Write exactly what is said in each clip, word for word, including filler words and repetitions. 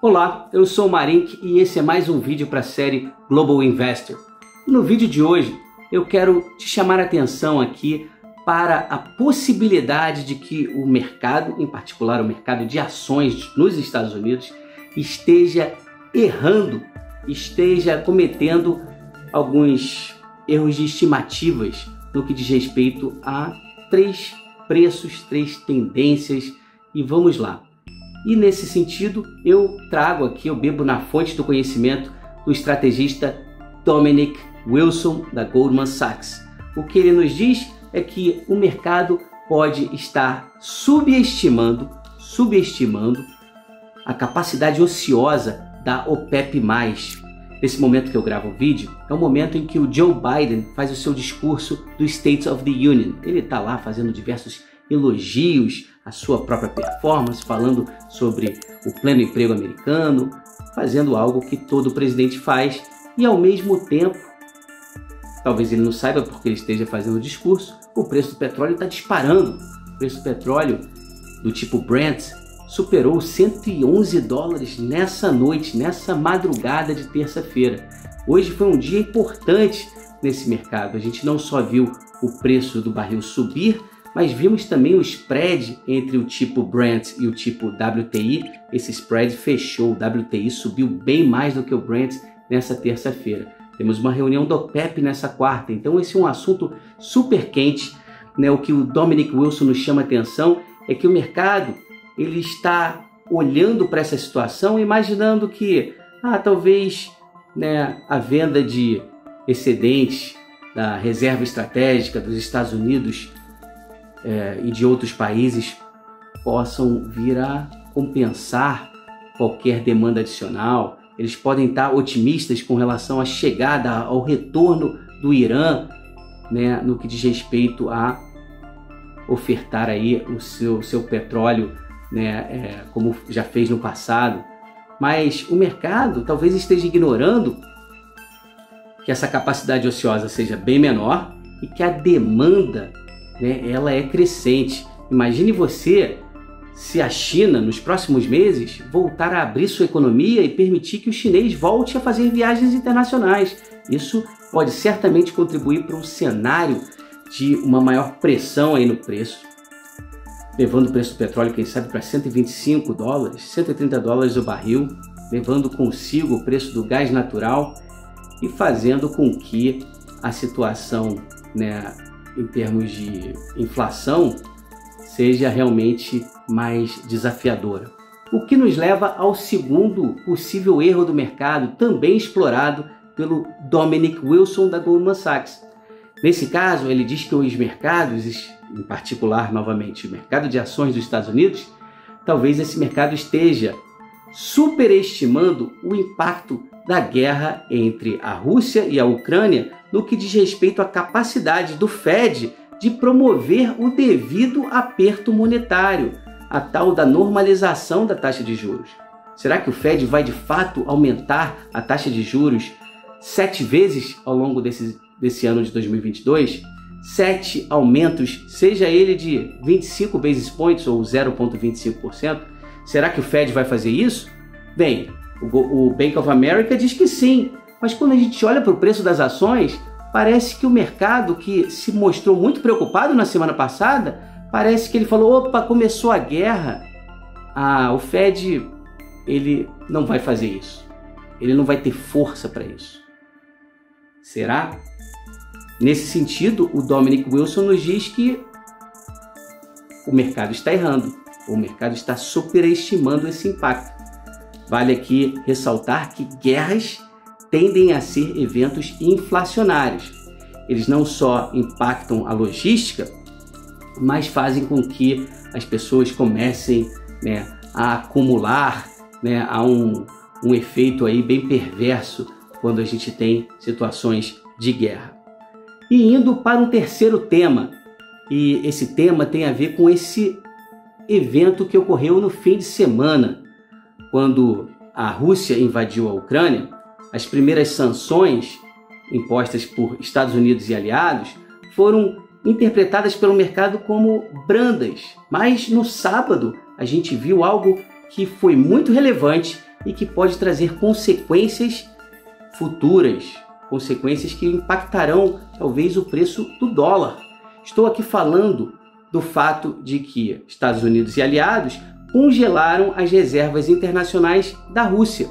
Olá, eu sou o Marink e esse é mais um vídeo para a série Global Investor. No vídeo de hoje eu quero te chamar a atenção aqui para a possibilidade de que o mercado, em particular o mercado de ações nos Estados Unidos, esteja errando, esteja cometendo alguns erros de estimativas no que diz respeito a três preços, três tendências, e vamos lá. E nesse sentido eu trago aqui, eu bebo na fonte do conhecimento do estrategista Dominic Wilson da Goldman Sachs. O que ele nos diz é que o mercado pode estar subestimando, subestimando a capacidade ociosa da OPEP mais. Nesse momento que eu gravo o vídeo, é o momento em que o Joe Biden faz o seu discurso do State of the Union. Ele está lá fazendo diversos elogios à sua própria performance, falando sobre o pleno emprego americano, fazendo algo que todo presidente faz, e ao mesmo tempo, talvez ele não saiba porque ele esteja fazendo o discurso, o preço do petróleo está disparando. O preço do petróleo do tipo Brent superou cento e onze dólares nessa noite, nessa madrugada de terça-feira. Hoje foi um dia importante nesse mercado. A gente não só viu o preço do barril subir, mas vimos também o spread entre o tipo Brent e o tipo W T I. Esse spread fechou, o W T I subiu bem mais do que o Brent nessa terça-feira. Temos uma reunião do OPEP nessa quarta, então esse é um assunto super quente, né? O que o Dominic Wilson nos chama a atenção é que o mercado ele está olhando para essa situação, imaginando que ah, talvez, né, a venda de excedentes da reserva estratégica dos Estados Unidos é, e de outros países possam vir a compensar qualquer demanda adicional. Eles podem estar otimistas com relação à chegada, ao retorno do Irã, né, no que diz respeito a ofertar aí o seu, seu petróleo, né, é, como já fez no passado. Mas o mercado talvez esteja ignorando que essa capacidade ociosa seja bem menor e que a demanda, né, ela é crescente. Imagine você se a China, nos próximos meses, voltar a abrir sua economia e permitir que o chinês volte a fazer viagens internacionais. Isso pode certamente contribuir para um cenário de uma maior pressão aí no preço, levando o preço do petróleo, quem sabe, para cento e vinte e cinco dólares, cento e trinta dólares o barril, levando consigo o preço do gás natural e fazendo com que a situação, né, em termos de inflação seja realmente mais desafiadora. O que nos leva ao segundo possível erro do mercado, também explorado pelo Dominic Wilson da Goldman Sachs. Nesse caso, ele diz que os mercados, em particular, novamente, o mercado de ações dos Estados Unidos, talvez esse mercado esteja superestimando o impacto da guerra entre a Rússia e a Ucrânia no que diz respeito à capacidade do Fed de promover o devido aperto monetário, a tal da normalização da taxa de juros. Será que o Fed vai de fato aumentar a taxa de juros sete vezes ao longo desse, desse ano de dois mil e vinte e dois? Sete aumentos, seja ele de vinte e cinco basis points ou zero vírgula vinte e cinco por cento? Será que o Fed vai fazer isso? Bem, o, o Bank of America diz que sim, mas quando a gente olha para o preço das ações, parece que o mercado, que se mostrou muito preocupado na semana passada, parece que ele falou, opa, começou a guerra. Ah, o Fed, ele não vai fazer isso. Ele não vai ter força para isso. Será? Nesse sentido, o Dominic Wilson nos diz que o mercado está errando. O mercado está superestimando esse impacto. Vale aqui ressaltar que guerras tendem a ser eventos inflacionários. Eles não só impactam a logística, mas fazem com que as pessoas comecem, né, a acumular, né, a um, um efeito aí bem perverso quando a gente tem situações de guerra. E indo para um terceiro tema, e esse tema tem a ver com esse evento que ocorreu no fim de semana, quando a Rússia invadiu a Ucrânia. As primeiras sanções impostas por Estados Unidos e aliados foram interpretadas pelo mercado como brandas, mas no sábado a gente viu algo que foi muito relevante e que pode trazer consequências futuras, consequências que impactarão talvez o preço do dólar. Estou aqui falando do fato de que Estados Unidos e aliados congelaram as reservas internacionais da Rússia.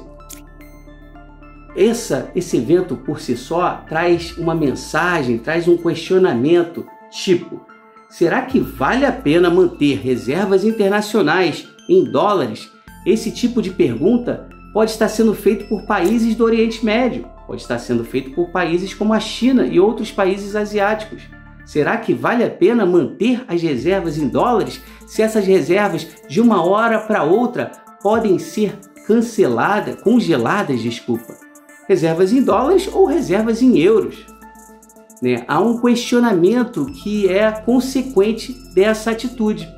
Essa, esse evento por si só traz uma mensagem, traz um questionamento, tipo, será que vale a pena manter reservas internacionais em dólares? Esse tipo de pergunta pode estar sendo feito por países do Oriente Médio, pode estar sendo feito por países como a China e outros países asiáticos. Será que vale a pena manter as reservas em dólares se essas reservas de uma hora para outra podem ser canceladas, congeladas, desculpa, reservas em dólares ou reservas em euros? Né? Há um questionamento que é consequente dessa atitude.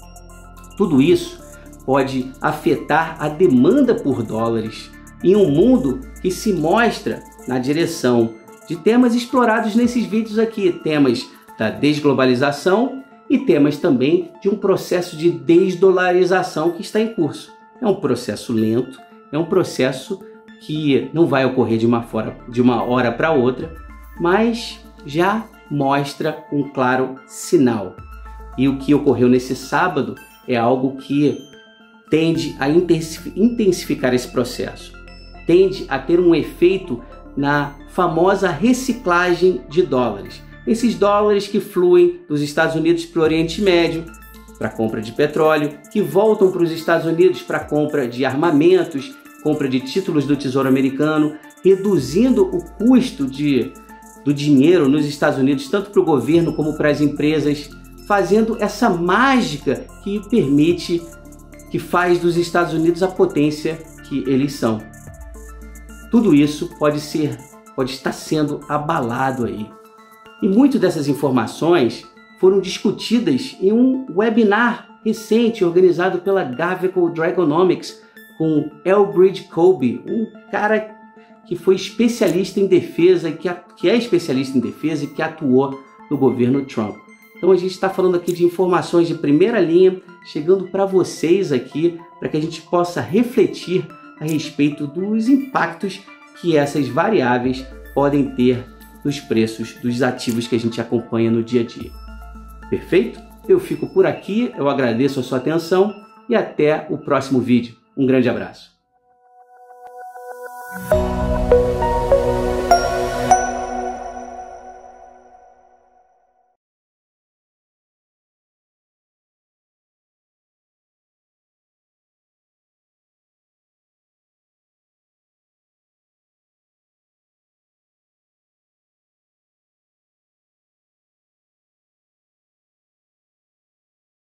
Tudo isso pode afetar a demanda por dólares em um mundo que se mostra na direção de temas explorados nesses vídeos aqui, temas da desglobalização e temas também de um processo de desdolarização que está em curso. É um processo lento, é um processo que não vai ocorrer de uma, fora, de uma hora para outra, mas já mostra um claro sinal. E o que ocorreu nesse sábado é algo que tende a intensificar esse processo, tende a ter um efeito na famosa reciclagem de dólares. Esses dólares que fluem dos Estados Unidos para o Oriente Médio, para compra de petróleo, que voltam para os Estados Unidos para compra de armamentos, compra de títulos do Tesouro Americano, reduzindo o custo de, do dinheiro nos Estados Unidos, tanto para o governo como para as empresas, fazendo essa mágica que permite, que faz dos Estados Unidos a potência que eles são. Tudo isso pode ser, pode estar sendo abalado aí. E muitas dessas informações foram discutidas em um webinar recente organizado pela Gaveco Dragonomics com Elbridge Colby, um cara que foi especialista em defesa, que, que é especialista em defesa e que atuou no governo Trump. Então a gente está falando aqui de informações de primeira linha, chegando para vocês aqui, para que a gente possa refletir a respeito dos impactos que essas variáveis podem ter nos preços dos ativos que a gente acompanha no dia a dia. Perfeito? Eu fico por aqui, eu agradeço a sua atenção e até o próximo vídeo. Um grande abraço.